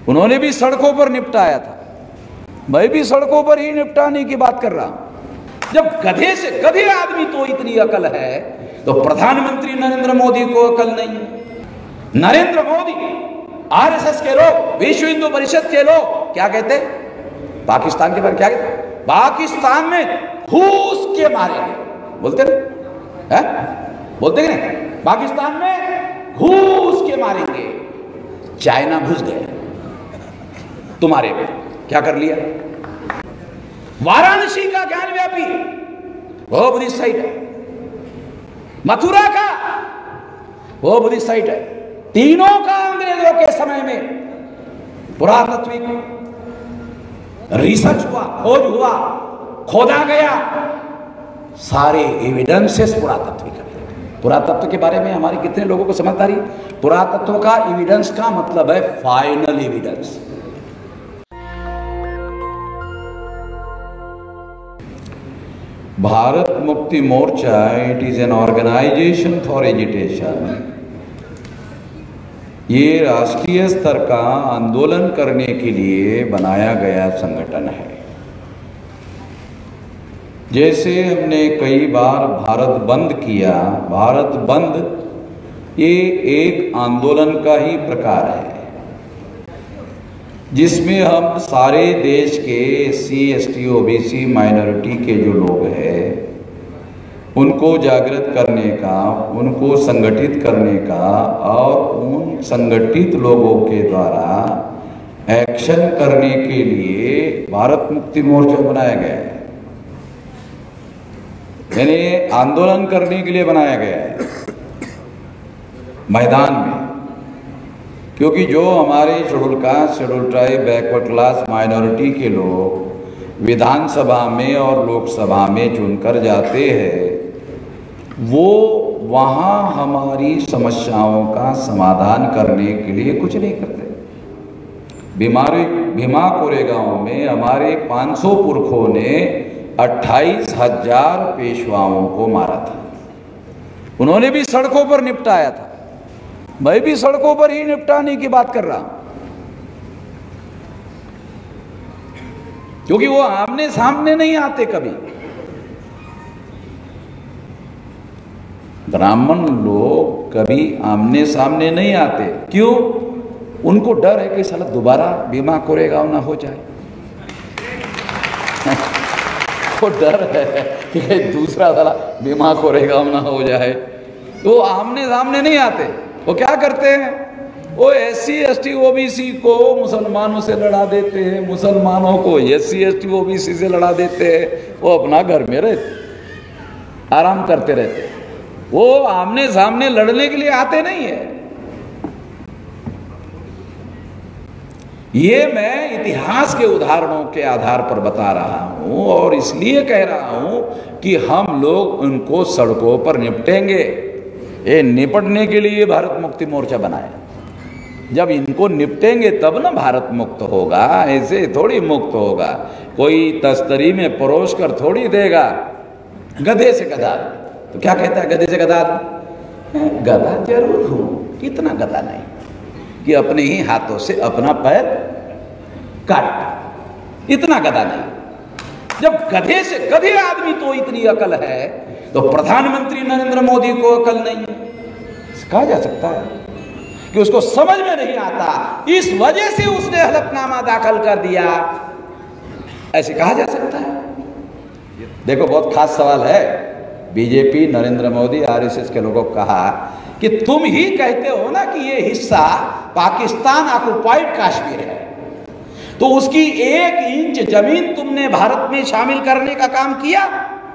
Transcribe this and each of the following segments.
उन्होंने भी सड़कों पर निपटाया था, मैं भी सड़कों पर ही निपटाने की बात कर रहा हूं। जब गधे से गधे आदमी तो इतनी अकल है, तो प्रधानमंत्री नरेंद्र मोदी को अकल नहीं है। नरेंद्र मोदी, आरएसएस के लोग, विश्व हिंदू परिषद के लोग क्या कहते, पाकिस्तान के बारे क्या कहते, पाकिस्तान में घूस के मारेंगे, बोलते ना, बोलते कि नहीं, पाकिस्तान में घूस के मारेंगे। चाइना घुस गए तुम्हारे में, क्या कर लिया? वाराणसी का ज्ञान व्यापी वो बुद्धिस्ट साइट है, मथुरा का वो बुद्धिस्ट साइट है, तीनों का अंग्रेजों के समय में पुरातत्विक रिसर्च हुआ, खोज हुआ, खोदा गया, सारे एविडेंसेस पुरातत्विक। पुरातत्व के बारे में हमारी कितने लोगों को समझदारी? पुरातत्व का एविडेंस का मतलब है final evidence. Bharat Mukti Morcha, it is an organisation for agitation. ये राष्ट्रीय स्तर का आंदोलन करने के लिए बनाया गया संगठन है। जैसे हमने कई बार भारत बंद किया, भारत बंद ये एक आंदोलन का ही प्रकार है, जिसमें हम सारे देश के SC, ST, OBC माइनॉरिटी के जो लोग हैं उनको जागृत करने का, उनको संगठित करने का और उन संगठित लोगों के द्वारा एक्शन करने के लिए भारत मुक्ति मोर्चा बनाया गया है, यानी आंदोलन करने के लिए बनाया गया है मैदान में। क्योंकि जो हमारे schedule caste, schedule tribe, backward class minority के लोग विधानसभा में और लोकसभा में चुनकर जाते हैं, वो वहाँ हमारी समस्याओं का समाधान करने के लिए कुछ नहीं करते। भीमा कोरेगांव में हमारे 500 पुरखों ने 28,000 पेशवाओं को मारा था, उन्होंने भी सड़कों पर निपटाया था, मैं भी सड़कों पर ही निपटाने की बात कर रहा हूं। क्योंकि वो आमने सामने नहीं आते कभी। ब्राह्मण लोग कभी आमने सामने नहीं आते, क्यों? उनको डर है कि साला दोबारा भीमा कोरेगांव ना हो जाए। वो डर है कि दूसरा साला भीमा कोरेगांव ना हो जाए, वो आमने सामने नहीं आते। वो क्या करते हैं? वो SC, ST, OBC को मुसलमानों से लड़ा देते हैं, मुसलमानों को SC, ST, OBC से लड़ा देते हैं। वो अपना घर में रहते, आराम करते रहते, वो आमने सामने लड़ने के लिए आते नहीं है। ये मैं इतिहास के उदाहरणों के आधार पर बता रहा हूं और इसलिए कह रहा हूं कि हम लोग उनको सड़कों पर निपटेंगे। ये निपटने के लिए भारत मुक्ति मोर्चा बनाया। जब इनको निपटेंगे तब ना भारत मुक्त होगा, ऐसे थोड़ी मुक्त होगा। कोई तस्तरी में परोस कर थोड़ी देगा। गधे से गधा, तो क्या कहता है गधे से गधा? गधा जरूर हूं, इतना गधा नहीं कि अपने ही हाथों से अपना पैर काट, इतना गधा नहीं। जब गधे से गधे आदमी तो इतनी अकल है, तो प्रधानमंत्री नरेंद्र मोदी को अकल नहीं है, कहा जा सकता है कि उसको समझ में नहीं आता, इस वजह से उसने हलफनामा दाखिल कर दिया, ऐसे कहा जा सकता है? देखो, बहुत खास सवाल है। बीजेपी, नरेंद्र मोदी, RSS के लोगों को कहा कि तुम ही कहते हो ना कि ये हिस्सा पाकिस्तान ऑक्युपाइड कश्मीर है, तो उसकी 1 इंच जमीन तुमने भारत में शामिल करने का काम किया?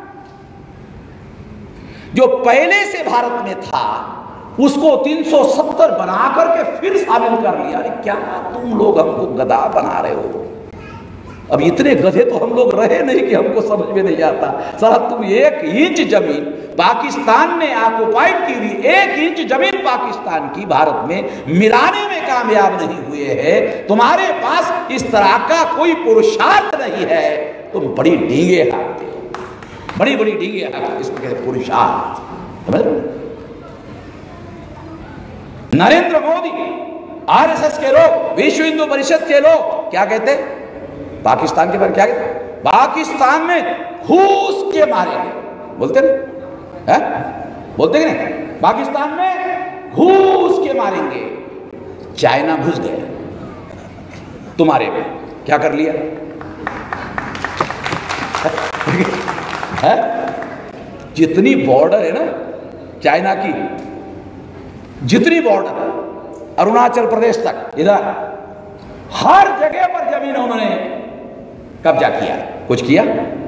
जो पहले से भारत में था उसको 370 बना करके फिर शामिल कर लिया। अरे क्या तुम लोग हमको गधा बना रहे हो? अब इतने गधे तो हम लोग रहे नहीं कि हमको समझ में नहीं आता। साहब, तुम 1 इंच जमीन पाकिस्तान ने ऑक्युपाइड की हुई, 1 इंच जमीन पाकिस्तान की भारत में मिलाने में कामयाब नहीं हुए हैं। तुम्हारे पास इस तरह का कोई पुरुषार्थ नहीं है, तुम बड़ी डींगे हाकते हो, बड़ी बड़ी डींगे हाकते, इसको कहते पुरुषार्थ। नरेंद्र मोदी, आरएसएस के लोग, विश्व हिंदू परिषद के लोग क्या कहते? पाकिस्तान के बारे में क्या कहते? पाकिस्तान में घूस के मारेंगे, बोलते नहीं है? बोलते कि नहीं? पाकिस्तान में घूस के मारेंगे। चाइना घुस गया तुम्हारे में, क्या कर लिया है? जितनी बॉर्डर है ना चाइना की, जितनी बॉर्डर अरुणाचल प्रदेश तक, इधर हर जगह पर जमीन उन्होंने कब्जा किया। कुछ किया?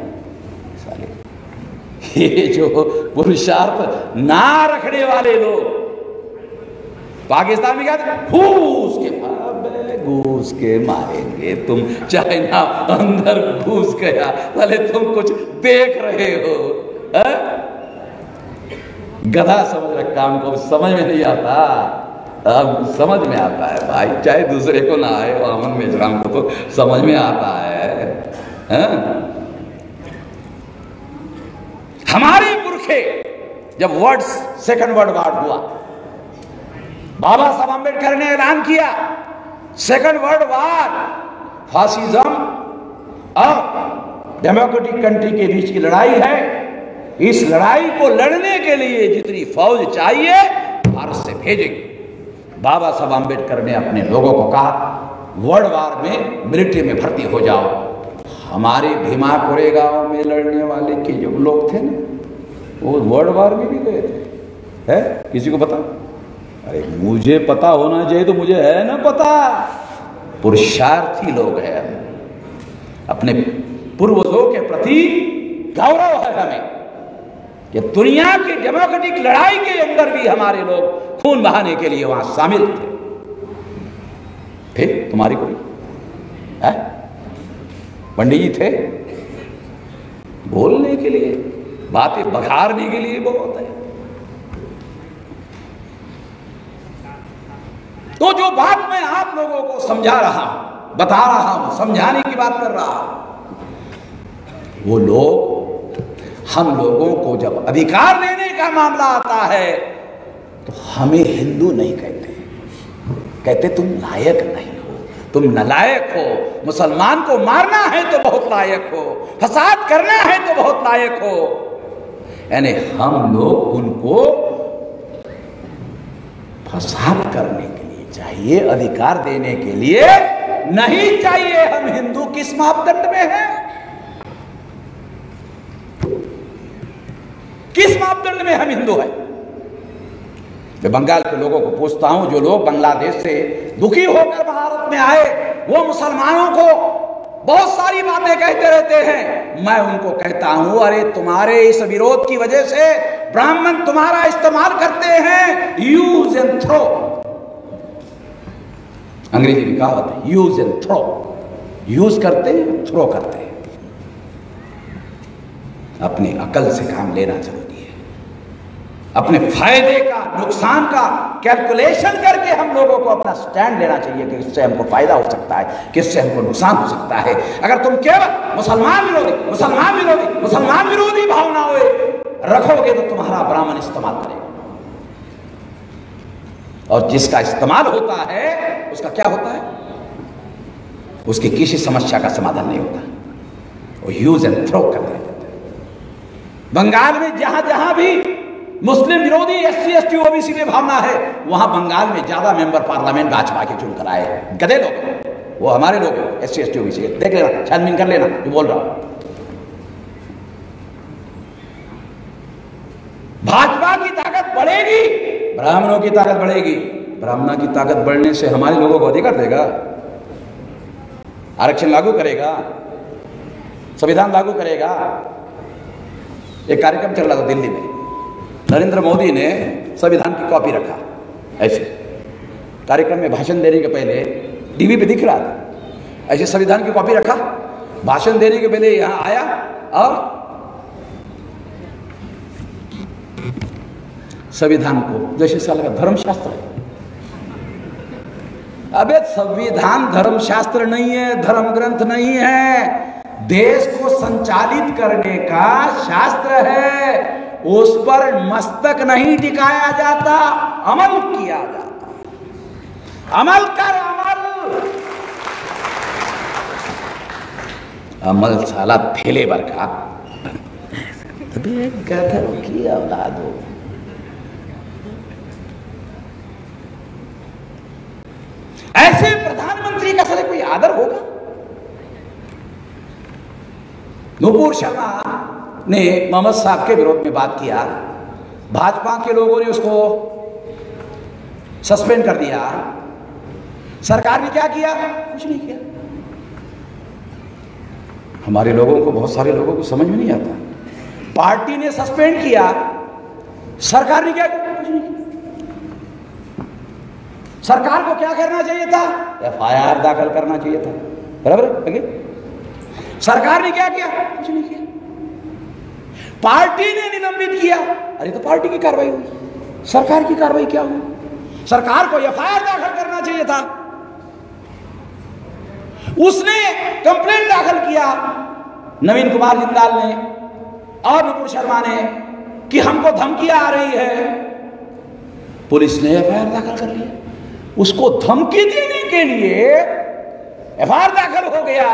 ये जो पुरुषार्थ ना रखने वाले लोग पाकिस्तान में क्या घूस के मारेंगे। तुम चाइना अंदर घुस गया, भले तुम कुछ देख रहे हो। गधा समझ रखा हमको, समझ में नहीं आता। अब समझ में आता है भाई, चाहे दूसरे को ना आए, वामन मेजराम को तो समझ में आता है। हमारे पुरखे जब सेकंड वर्ल्ड वॉर हुआ, बाबा साहब अम्बेडकर ने ऐलान किया सेकंड वर्ल्ड वॉर फासिज्म और डेमोक्रेटिक कंट्री के बीच की लड़ाई है। इस लड़ाई को लड़ने के लिए जितनी फौज चाहिए भारत से भेजेंगे। बाबा साहब अम्बेडकर ने अपने लोगों को कहा वर्ल्ड वॉर में मिलिट्री में भर्ती हो जाओ। हमारे भीमा कोरेगांव में लड़ने वाले के जो लोग थे ना, वो वर्ल्ड वॉर में भी गए थे। है किसी को पता? अरे मुझे पता होना चाहिए, तो मुझे है ना पता। पुरुषार्थी लोग हैं, अपने पूर्वजों के प्रति गौरव है हमें कि दुनिया की डेमोक्रेटिक लड़ाई के अंदर भी हमारे लोग खून बहाने के लिए वहां शामिल थे। फिर तुम्हारी कोई है? पंडित जी थे बोलने के लिए, बातें बघारने के लिए बहुत है। तो जो बात मैं आप लोगों को समझा रहा हूं, बता रहा हूं, समझाने की बात कर रहा हूं, वो लोग हम लोगों को जब अधिकार देने का मामला आता है तो हमें हिंदू नहीं कहते, कहते तुम लायक नहीं हो, तुम नालायक हो। मुसलमान को मारना है तो बहुत लायक हो, फसाद करना है तो बहुत लायक हो। यानी हम लोग उनको फसाद करने के लिए चाहिए, अधिकार देने के लिए नहीं चाहिए। हम हिंदू किस मापदंड में हैं? किस मापदंड में हम हिंदू हैं? मैं बंगाल के लोगों को पूछता हूं, जो लोग बांग्लादेश से दुखी होकर भारत में आए, वो मुसलमानों को बहुत सारी बातें कहते रहते हैं। मैं उनको कहता हूं, अरे तुम्हारे इस विरोध की वजह से ब्राह्मण तुम्हारा इस्तेमाल करते हैं, यूज एंड थ्रो। अंग्रेजी में कहावत है, यूज एंड थ्रो। यूज करते हैं, थ्रो करते हैं। अपनी अकल से काम लेना जरूरी है। अपने फायदे का, नुकसान का कैलकुलेशन करके हम लोगों को अपना स्टैंड लेना चाहिए कि इससे हमको फायदा हो सकता है, किससे हमको नुकसान हो सकता है। अगर तुम केवल मुसलमान विरोधी भावनाओं रखोगे तो तुम्हारा ब्राह्मण इस्तेमाल करेगा, और जिसका इस्तेमाल होता है उसका क्या होता है? उसकी किसी समस्या का समाधान नहीं होता, वो यूज एंड थ्रो करते रहते हैं। बंगाल में जहां जहां भी मुस्लिम विरोधी SC ST OBC में भावना है, वहां बंगाल में ज्यादा मेंबर पार्लियामेंट भाजपा के चुनकर आए। गधे लोग, वो हमारे लोग SC ST OBC। देख लेना, छानबीन कर लेना, जो बोल रहा हूं। भाजपा की ताकत बढ़ेगी, ब्राह्मणों की ताकत बढ़ेगी। ब्राह्मणों की ताकत बढ़ने से हमारे लोगों को अधिकार देगा, आरक्षण लागू करेगा, संविधान लागू करेगा। एक कार्यक्रम चल रहा था दिल्ली में, नरेंद्र मोदी ने संविधान की कॉपी रखा, ऐसे कार्यक्रम में भाषण देने के पहले टीवी पे दिख रहा था, ऐसे संविधान की कॉपी रखा, भाषण देने के पहले यहां आया और संविधान को जैसे साल का धर्मशास्त्र है। अबे संविधान धर्मशास्त्र नहीं है, धर्म ग्रंथ नहीं है, देश को संचालित करने का शास्त्र है। उस पर मस्तक नहीं टिकाया जाता, अमल किया जाता। अमल कर, अमल। अमल साला थैले भर का, तभी गधर की औलाद हो। ऐसे प्रधानमंत्री का साले कोई आदर होगा? नुपुर शर्मा ने मोहम्मद साहब के विरोध में बात किया, भाजपा के लोगों ने उसको सस्पेंड कर दिया। सरकार ने क्या किया? कुछ नहीं किया। हमारे लोगों को, बहुत सारे लोगों को समझ में नहीं आता। पार्टी ने सस्पेंड किया, सरकार ने क्या किया? कुछ नहीं किया। सरकार को क्या करना चाहिए था? एफआईआर दाखिल करना चाहिए था, बराबर है? सरकार ने क्या किया? कुछ नहीं किया। पार्टी ने निलंबित किया, अरे तो पार्टी की कार्रवाई हुई, सरकार की कार्रवाई क्या हुई? सरकार को एफआईआर दाखिल करना चाहिए था। उसने कंप्लेंट दाखिल किया, नवीन कुमार जिंदाल ने और नुपुर शर्मा ने, कि हमको धमकियां आ रही है। पुलिस ने एफआईआर दाखिल कर लिया। उसको धमकी देने के लिए एफआईआर दाखिल हो गया,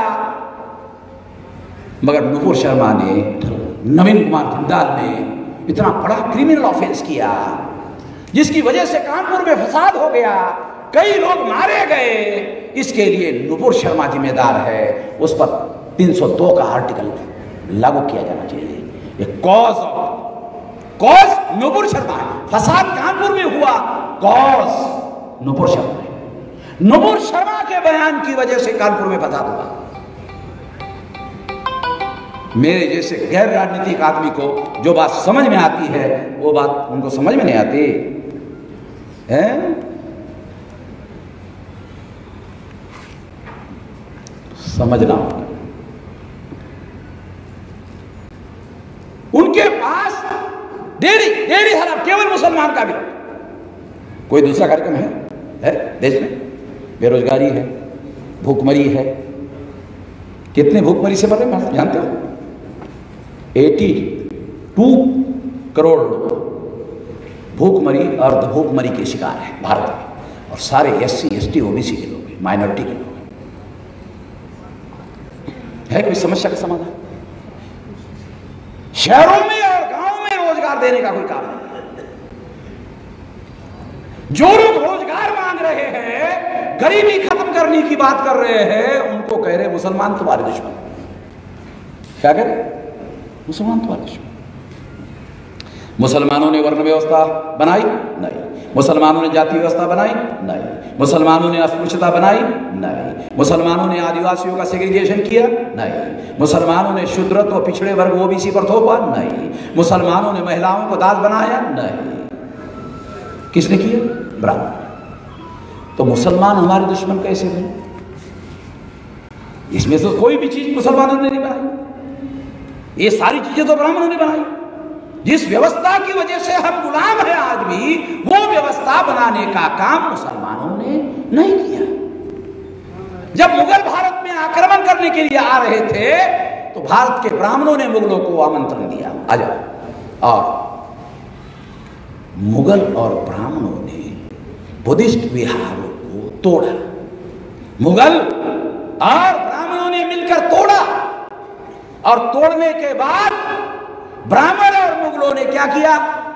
मगर नुपुर शर्मा ने, नवीन कुमार जिंदाल ने इतना बड़ा क्रिमिनल ऑफेंस किया जिसकी वजह से कानपुर में फसाद हो गया, कई लोग मारे गए। इसके लिए नुपुर शर्मा जिम्मेदार है। उस पर 302 का आर्टिकल लागू किया जाना चाहिए। ये कॉज नुपुर शर्मा है। फसाद कानपुर में हुआ, कॉज नुपुर शर्मा है। नुपुर शर्मा के बयान की वजह से कानपुर में फसाद हुआ। मेरे जैसे गैर राजनीतिक आदमी को जो बात समझ में आती है, वो बात उनको समझ में नहीं आती है। समझना होगा। उनके पास डेयरी हराम केवल मुसलमान का भी, कोई दूसरा कार्यक्रम है देश में? बेरोजगारी है, भूखमरी है। कितने भूखमरी से मर रहे हैं जानते हो? 82 करोड़ लोग भूखमरी और भूखमरी के शिकार हैं भारत में, और सारे SC ST OBC के लोग हैं, माइनॉरिटी के लोग हैं। है कोई समस्या का समाधान? शहरों में और गांवों में रोजगार देने का कोई काम नहीं। जो लोग रोजगार मांग रहे हैं, गरीबी खत्म करने की बात कर रहे हैं, उनको कह रहे मुसलमान तुम्हारे दुश्मन। क्या कह रहे? मुसलमान तुम्हारे दुश्मन। मुसलमानों ने वर्ण व्यवस्था बनाई? नहीं। मुसलमानों ने जाति व्यवस्था बनाई? नहीं। मुसलमानों ने अस्पृश्यता बनाई? नहीं। मुसलमानों ने आदिवासियों का सेग्रीगेशन किया? नहीं। मुसलमानों ने शूद्रत्व और पिछड़े वर्ग OBC पर थोपा? नहीं। मुसलमानों ने महिलाओं को दास बनाया? नहीं। किसने किया? ब्राह्मण। तो मुसलमान हमारे दुश्मन कैसे बने? इसमें से कोई भी चीज मुसलमानों ने नहीं बनाई, ये सारी चीजें तो ब्राह्मणों ने बनाई। जिस व्यवस्था की वजह से हम गुलाम हैं आज भी, वो व्यवस्था बनाने का काम मुसलमानों ने नहीं किया। जब मुगल भारत में आक्रमण करने के लिए आ रहे थे, तो भारत के ब्राह्मणों ने मुगलों को आमंत्रण दिया, आ जाओ। और मुगल और ब्राह्मणों ने बुद्धिस्ट विहारों को तोड़ा। मुगल और ब्राह्मणों ने मिलकर तोड़ा, और तोड़ने के बाद ब्राह्मण और मुगलों ने क्या किया?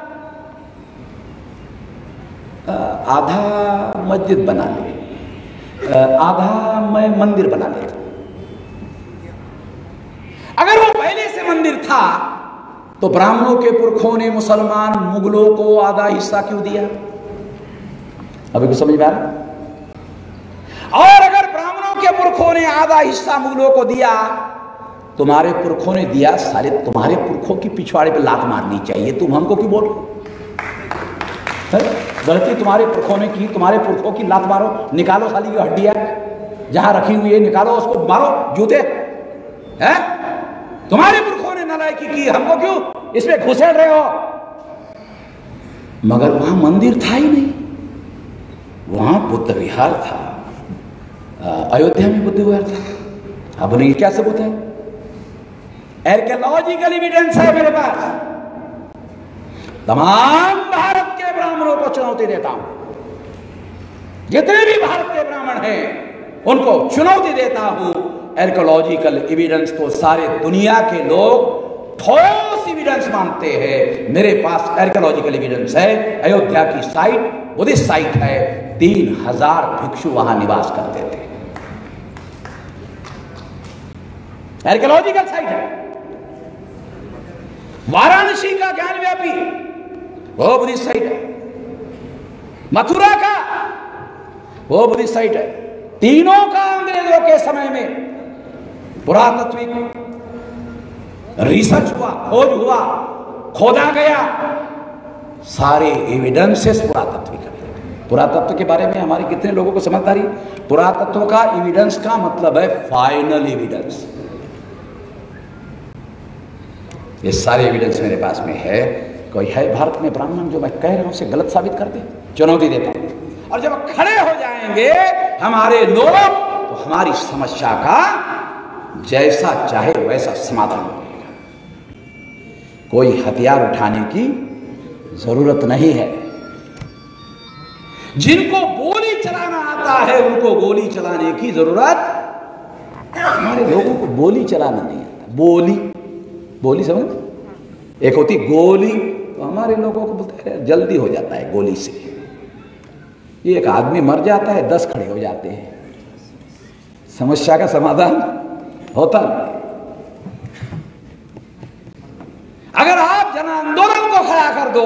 आधा मस्जिद बना ले, आधा मंदिर बना ले। अगर वो पहले से मंदिर था, तो ब्राह्मणों के पुरखों ने मुसलमान मुगलों को आधा हिस्सा क्यों दिया? अभी कुछ समझ में आ रहा? और अगर ब्राह्मणों के पुरखों ने आधा हिस्सा मुगलों को दिया, तुम्हारे पुरखों ने दिया, साले तुम्हारे पुरखों की पिछवाड़े पे लात मारनी चाहिए। तुम हमको क्यों बोल रहे? गलती तुम्हारे पुरखों ने की, तुम्हारे पुरखों की लात मारो, निकालो साली की हड्डियां जहां रखी हुई है, निकालो उसको, मारो जूते हैं। तुम्हारे पुरखों ने नालायकी की, हमको क्यों इसमें घुसेड़ रहे हो? मगर वहां मंदिर था ही नहीं, वहां बुद्ध विहार था। अयोध्या में बुद्ध विहार था। आप बोलेंगे क्या सबूत है? आर्कियोलॉजिकल एविडेंस है मेरे पास। तमाम भारत के ब्राह्मणों को चुनौती देता हूं, जितने भी भारत के ब्राह्मण हैं उनको चुनौती देता हूं, आर्कियोलॉजिकल एविडेंस को सारे दुनिया के लोग ठोस एविडेंस मानते हैं। मेरे पास आर्कियोलॉजिकल एविडेंस है, अयोध्या की साइट बुद्धिस्ट साइट है, 3000 भिक्षु वहां निवास करते थे। आर्कियोलॉजिकल साइट है। वाराणसी का ज्ञानव्यापी वो बुद्धिस्ट साइट है, मथुरा का वो बुद्धिस्ट साइट है। तीनों का अंग्रेजों के समय में पुरातत्विक रिसर्च हुआ, खोज हुआ, खोदा गया, सारे एविडेंसेस पुरातत्व के बारे में हमारी कितने लोगों को समझदारी। पुरातत्व का एविडेंस का मतलब है फाइनल एविडेंस। ये सारे एविडेंस मेरे पास में है। कोई है भारत में ब्राह्मण जो मैं कह रहा हूं उसे गलत साबित कर दे? चुनौती देता हूं। और जब खड़े हो जाएंगे हमारे लोग तो हमारी समस्या का जैसा चाहे वैसा समाधान हो जाएगा। कोई हथियार उठाने की जरूरत नहीं है। जिनको गोली चलाना आता है उनको गोली चलाने की जरूरत, हमारे लोगों को गोली चलाना नहीं आता। बोली समझ, एक होती गोली, तो हमारे लोगों को बोलते हैं जल्दी हो जाता है गोली से। ये एक आदमी मर जाता है 10 खड़े हो जाते हैं, समस्या का समाधान होता नहीं। अगर आप जन आंदोलन को खड़ा कर दो,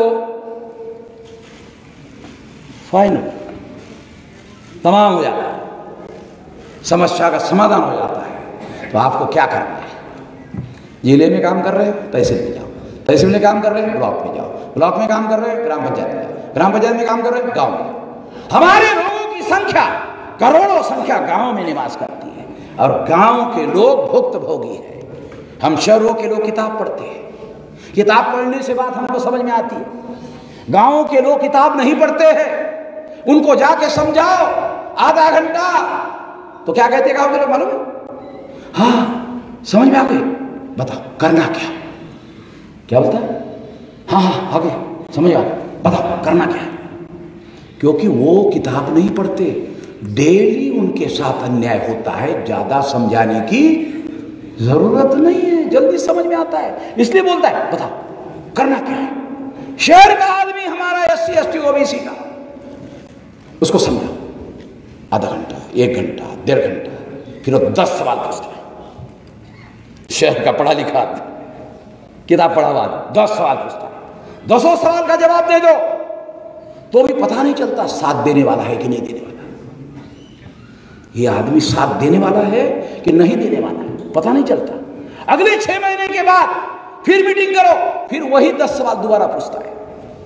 फाइनल तमाम हो जाता है, समस्या का समाधान हो जाता है। तो आपको क्या करना है? जिले में काम कर रहे हो तहसील में जाओ, तहसील में काम कर रहे हो ब्लॉक में जाओ, ब्लॉक में काम कर रहे हो ग्राम पंचायत में जाओ, ग्राम पंचायत में काम कर रहे हो गांव में जाओ। हमारे लोगों की संख्या, करोड़ों संख्या गांव में निवास करती है और गांव के लोग भुक्तभोगी है। हम शहरों के लोग किताब पढ़ते हैं, किताब पढ़ने से बात हमको समझ में आती है। गांव के लोग किताब नहीं पढ़ते हैं, उनको जाके समझाओ आधा घंटा तो क्या कहते गांव के लोग मालूम है? हाँ समझ में आ गई, बताओ करना क्या बोलता है? हाँ आ गई समझ आ, बताओ करना क्या? क्योंकि वो किताब नहीं पढ़ते, डेली उनके साथ अन्याय होता है, ज्यादा समझाने की जरूरत नहीं है, जल्दी समझ में आता है, इसलिए बोलता है बताओ करना क्या है। शहर का आदमी हमारा SC ST OBC का, उसको समझाओ आधा घंटा 1 घंटा 1.5 घंटा, फिर वो 10 सवाल पूछता है। शहर का पढ़ा लिखा किताब पढ़ा हुआ 10 सवाल पूछता है, 10 सवाल का जवाब दे दो तो भी पता नहीं चलता साथ देने वाला है कि नहीं देने वाला। ये आदमी साथ देने वाला है कि नहीं देने वाला है पता नहीं चलता। अगले 6 महीने के बाद फिर मीटिंग करो, फिर वही 10 सवाल दोबारा पूछता है।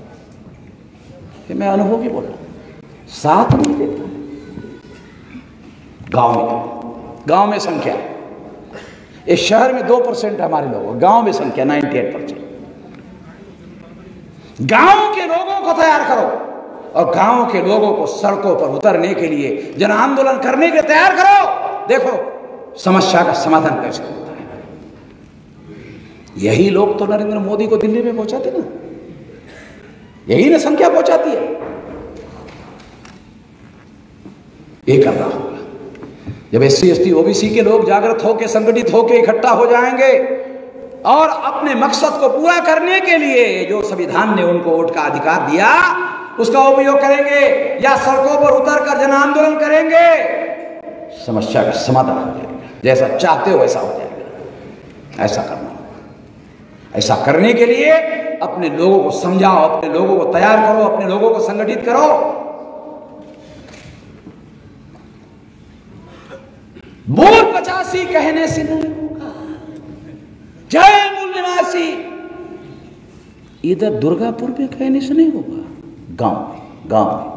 मैं अनुभव की बोल रहा हूं, साथ नहीं देता। गांव में संख्या, इस शहर में 2% हमारे लोग, गांव में संख्या 98%। गांव के लोगों को तैयार करो और गांव के लोगों को सड़कों पर उतरने के लिए, जन आंदोलन करने के लिए तैयार करो। देखो समस्या का समाधान कैसे होता है। यही लोग तो नरेंद्र मोदी को दिल्ली में पहुंचाते ना, यही ना संख्या पहुंचाती है। ये कर रहा होगा जब SC ST OBC के लोग जागृत होकर, संगठित होकर इकट्ठा हो जाएंगे और अपने मकसद को पूरा करने के लिए जो संविधान ने उनको वोट का अधिकार दिया उसका उपयोग करेंगे या सड़कों पर उतरकर जन आंदोलन करेंगे, समस्या का समाधान हो जाएगा। जैसा चाहते हो वैसा हो जाएगा। ऐसा करना, ऐसा करने के लिए अपने लोगों को समझाओ, अपने लोगों को तैयार करो, अपने लोगों को संगठित करो। बोल 85 कहने से नहीं होगा। जय मूल निवासी इधर दुर्गापुर में कहने से नहीं होगा, गांव में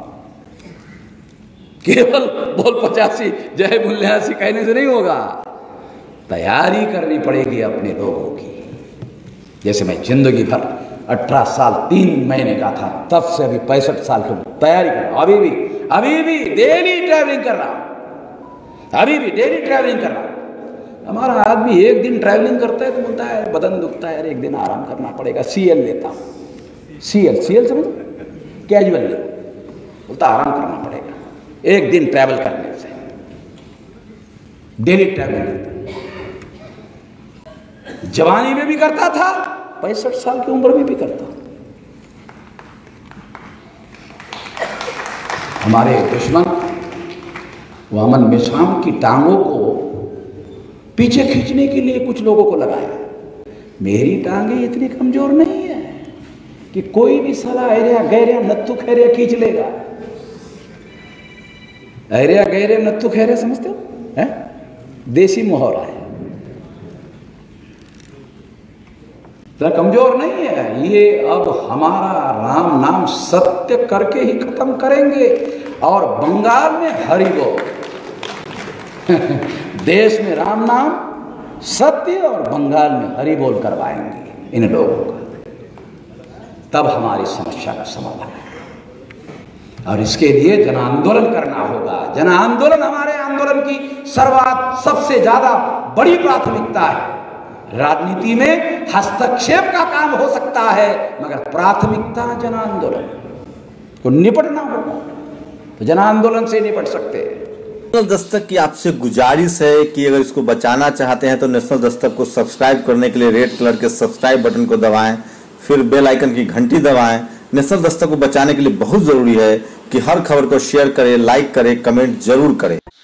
केवल बोल 85 जय मूल निवासी कहने से नहीं होगा। तैयारी करनी पड़ेगी अपने लोगों की। जैसे मैं जिंदगी भर 18 साल 3 महीने का था, तब से अभी 65 साल की तैयारी कर रहा हूं। अभी भी डेली ट्रैवलिंग कर रहा हूं, अभी भी डेली ट्रैवलिंग कर रहा हूं। हमारा आदमी एक दिन ट्रैवलिंग करता है तो बोलता है बदन दुखता है, एक दिन आराम करना पड़ेगा, CL लेता हूं। CL समझ, कैजुअल ले, बोलता आराम करना पड़ेगा। एक दिन ट्रैवल करने से, डेली ट्रैवल। जवानी में भी करता था, 65 साल की उम्र में भी करता। हमारे दुश्मन वामन मेश्राम की टांगों को पीछे खींचने के लिए कुछ लोगों को लगाया। मेरी टांगे इतनी कमजोर नहीं है कि कोई भी साला ऐरिया गैरिया नत्थु खैरिया खींच लेगा। ऐरिया गैरिया नत्थु खैरिया समझते हो? है देसी मुहावरा है, तो कमजोर नहीं है ये। अब हमारा राम नाम सत्य करके ही खत्म करेंगे। और बंगाल में हरि बोल, देश में राम नाम सत्य और बंगाल में हरि बोल करवाएंगे इन लोगों का, तब हमारी समस्या का समाधान है। और इसके लिए जन आंदोलन करना होगा। जन आंदोलन हमारे आंदोलन की सबसे ज्यादा बड़ी प्राथमिकता है। राजनीति में हस्तक्षेप का काम हो सकता है, मगर प्राथमिकता जन आंदोलन को निपटना होगा, तो जन आंदोलन से निपट सकते हैं। नेशनल दस्तक की आपसे गुजारिश है कि अगर इसको बचाना चाहते हैं तो नेशनल दस्तक को सब्सक्राइब करने के लिए रेड कलर के सब्सक्राइब बटन को दबाएं, फिर बेल आइकन की घंटी दबाएं। नेशनल दस्तक को बचाने के लिए बहुत जरूरी है कि हर खबर को शेयर करें, लाइक करें, कमेंट जरूर करें।